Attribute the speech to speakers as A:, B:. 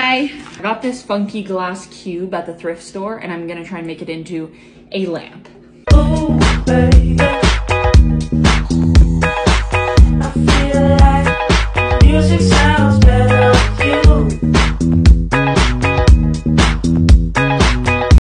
A: Hi! I got this funky glass cube at the thrift store and I'm gonna try and make it into a lamp. Oh, baby.